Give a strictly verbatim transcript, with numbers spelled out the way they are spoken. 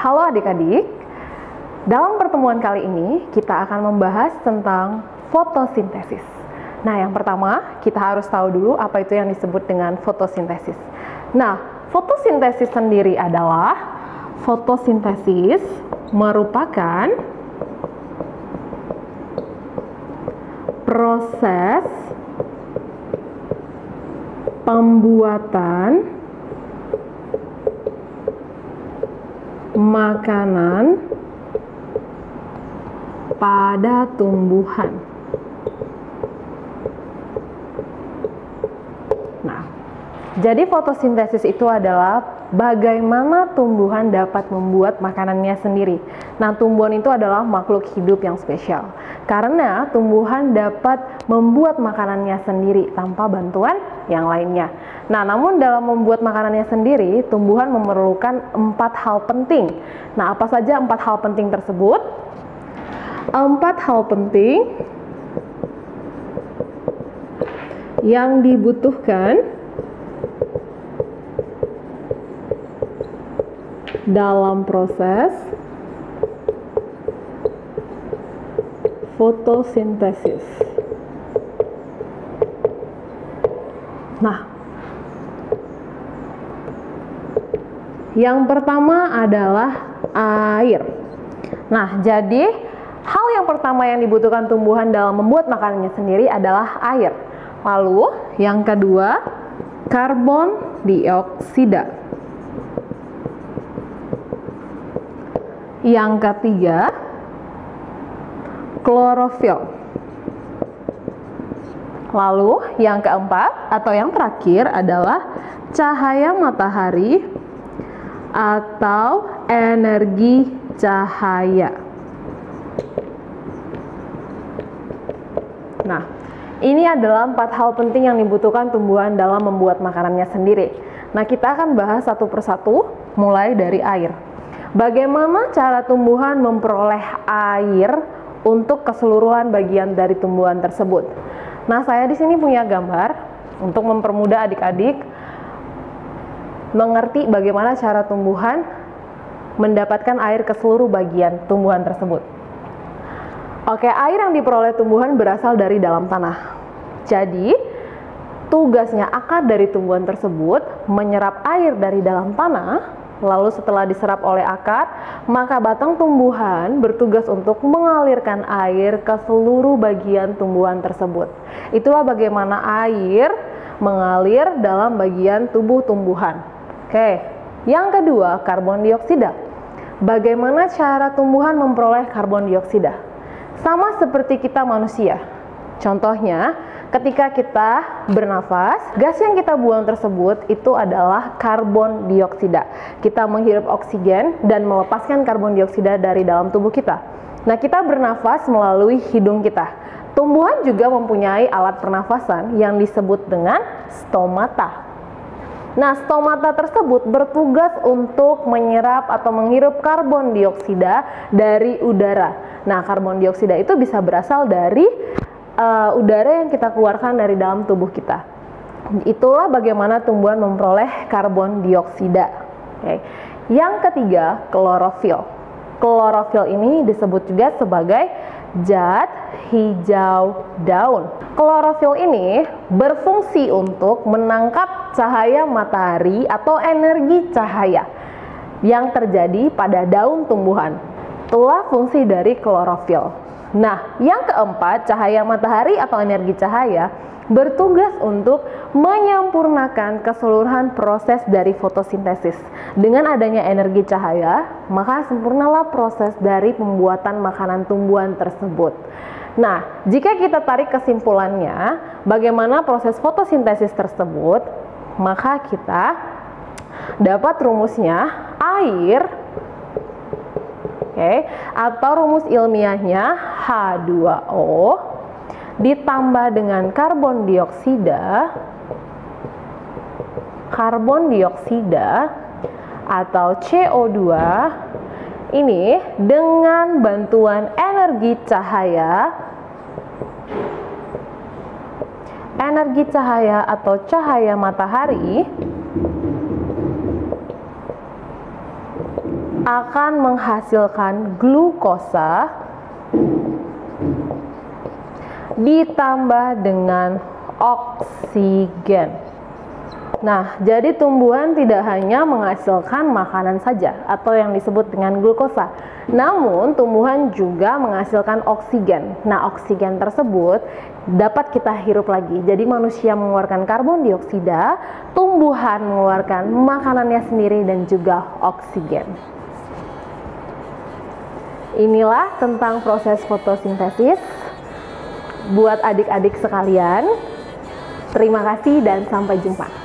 Halo adik-adik, dalam pertemuan kali ini kita akan membahas tentang fotosintesis. Nah, yang pertama kita harus tahu dulu apa itu yang disebut dengan fotosintesis. Nah, fotosintesis sendiri adalah fotosintesis merupakan proses pembuatan makanan pada tumbuhan. Nah, jadi fotosintesis itu adalah bagaimana tumbuhan dapat membuat makanannya sendiri. Nah, tumbuhan itu adalah makhluk hidup yang spesial karena tumbuhan dapat membuat makanannya sendiri tanpa bantuan yang lainnya. Nah, namun dalam membuat makanannya sendiri, tumbuhan memerlukan empat hal penting. Nah, apa saja empat hal penting tersebut? Empat hal penting yang dibutuhkan dalam proses fotosintesis. Nah, yang pertama adalah air. Nah, jadi hal yang pertama yang dibutuhkan tumbuhan dalam membuat makanannya sendiri adalah air. Lalu, yang kedua, karbon dioksida. Yang ketiga, klorofil. Lalu yang keempat atau yang terakhir adalah cahaya matahari atau energi cahaya. Nah, ini adalah empat hal penting yang dibutuhkan tumbuhan dalam membuat makanannya sendiri. Nah, kita akan bahas satu persatu mulai dari air. Bagaimana cara tumbuhan memperoleh air untuk keseluruhan bagian dari tumbuhan tersebut? Nah, saya di sini punya gambar untuk mempermudah adik-adik mengerti bagaimana cara tumbuhan mendapatkan air ke seluruh bagian tumbuhan tersebut. Oke, air yang diperoleh tumbuhan berasal dari dalam tanah. Jadi, tugasnya akar dari tumbuhan tersebut menyerap air dari dalam tanah. Lalu setelah diserap oleh akar, maka batang tumbuhan bertugas untuk mengalirkan air ke seluruh bagian tumbuhan tersebut. Itulah bagaimana air mengalir dalam bagian tubuh tumbuhan. Oke, yang kedua, karbon dioksida. Bagaimana cara tumbuhan memperoleh karbon dioksida? Sama seperti kita manusia. Contohnya, ketika kita bernafas, gas yang kita buang tersebut itu adalah karbon dioksida. Kita menghirup oksigen dan melepaskan karbon dioksida dari dalam tubuh kita. Nah, kita bernafas melalui hidung kita. Tumbuhan juga mempunyai alat pernafasan yang disebut dengan stomata. Nah, stomata tersebut bertugas untuk menyerap atau menghirup karbon dioksida dari udara. Nah, karbon dioksida itu bisa berasal dari Uh, udara yang kita keluarkan dari dalam tubuh kita. Itulah bagaimana tumbuhan memperoleh karbon dioksida. Okay. Yang ketiga, klorofil. Klorofil ini disebut juga sebagai zat hijau daun. Klorofil ini berfungsi untuk menangkap cahaya matahari atau energi cahaya yang terjadi pada daun tumbuhan. Itulah fungsi dari klorofil. Nah, yang keempat, cahaya matahari atau energi cahaya bertugas untuk menyempurnakan keseluruhan proses dari fotosintesis. Dengan adanya energi cahaya, maka sempurnalah proses dari pembuatan makanan tumbuhan tersebut. Nah, jika kita tarik kesimpulannya, bagaimana proses fotosintesis tersebut, maka kita dapat rumusnya air, Oke, atau rumus ilmiahnya H dua O ditambah dengan karbon dioksida, karbon dioksida atau C O dua ini dengan bantuan energi cahaya, energi cahaya atau cahaya matahari akan menghasilkan glukosa ditambah dengan oksigen. Nah, jadi tumbuhan tidak hanya menghasilkan makanan saja atau yang disebut dengan glukosa, namun tumbuhan juga menghasilkan oksigen. Nah, oksigen tersebut dapat kita hirup lagi. Jadi manusia mengeluarkan karbon dioksida, tumbuhan mengeluarkan makanannya sendiri dan juga oksigen. Inilah tentang proses fotosintesis. Buat adik-adik sekalian, terima kasih dan sampai jumpa.